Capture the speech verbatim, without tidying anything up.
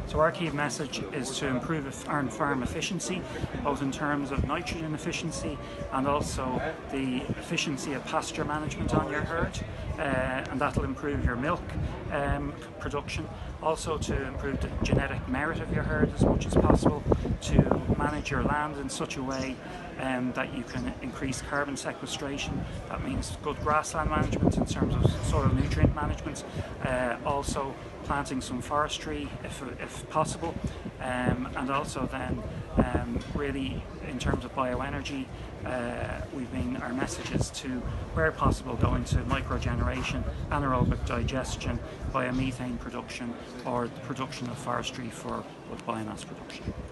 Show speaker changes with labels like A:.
A: So our key message is to improve our farm efficiency, both in terms of nitrogen efficiency and also the efficiency of pasture management on your herd, uh, and that'll improve your milk um, production. Also to improve the genetic merit of your herd as much as possible, to manage your land in such a way um, that you can increase carbon sequestration. That means good grassland management in terms of soil nutrient management, uh, also planting some forestry if, if possible, um, and also then um, really in terms of bioenergy, uh, we've been our messages to, where possible, go into microgeneration, anaerobic digestion, biomethane production, or the production of forestry for biomass production.